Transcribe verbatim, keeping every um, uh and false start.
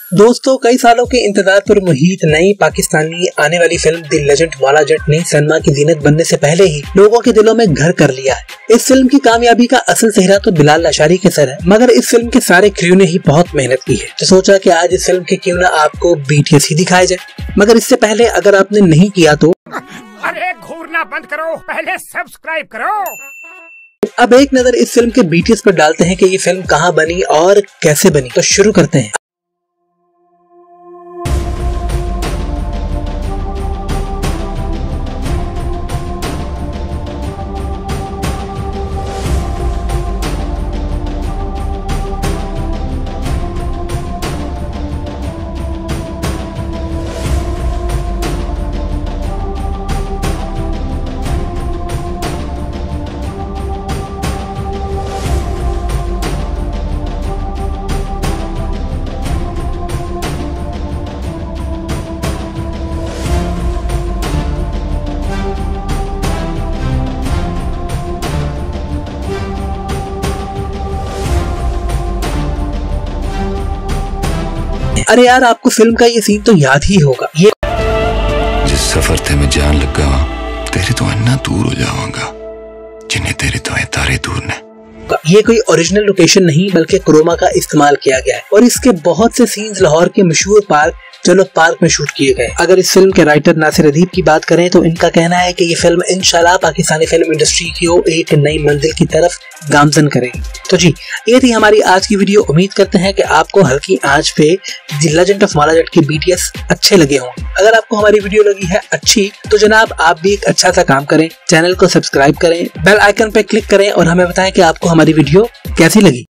दोस्तों, कई सालों के इंतजार पर मुहित नई पाकिस्तानी आने वाली फिल्म द लेजेंड वाला जट ने सनमा की जीनत बनने से पहले ही लोगों के दिलों में घर कर लिया है। इस फिल्म की कामयाबी का असल सेहरा तो बिलाल लाशारी के सर है, मगर इस फिल्म के सारे क्रू ने ही बहुत मेहनत की है। तो सोचा कि आज इस फिल्म के क्यों ना आपको बीटीएस ही दिखाया जाए। मगर इससे पहले अगर आपने नहीं किया तो अरे घूरना बंद करो, पहले सब्सक्राइब करो। अब एक नजर इस फिल्म के बीटीएस पर डालते हैं कि ये फिल्म कहाँ बनी और कैसे बनी। तो शुरू करते हैं। अरे यार, आपको फिल्म का ये सीन तो याद ही होगा। ये जिस सफर थे मैं जान लगा तेरे तो अन्ना दूर हो जाऊंगा जिन्हें तेरे तो तारे दूर ने। ये कोई ओरिजिनल लोकेशन नहीं बल्कि क्रोमा का इस्तेमाल किया गया है और इसके बहुत से सीन्स लाहौर के मशहूर पार्क चलो पार्क में शूट किए गए। अगर इस फिल्म के राइटर नासिर अदीब की बात करें तो इनका कहना है कि ये फिल्म इंशाल्लाह पाकिस्तानी फिल्म इंडस्ट्री को एक नई मंजिल की तरफ गामजन करेगी। तो जी, ये थी हमारी आज की वीडियो। उम्मीद करते हैं कि आपको हल्की आंच पे द लेजेंड ऑफ वाला जट के बीटीएस अच्छे लगे होंगे। अगर आपको हमारी वीडियो लगी है अच्छी तो जनाब आप भी एक अच्छा सा काम करें, चैनल को सब्सक्राइब करें, बेल आइकन पे क्लिक करें और हमें बताएं कि आपको हमारी वीडियो कैसी लगी।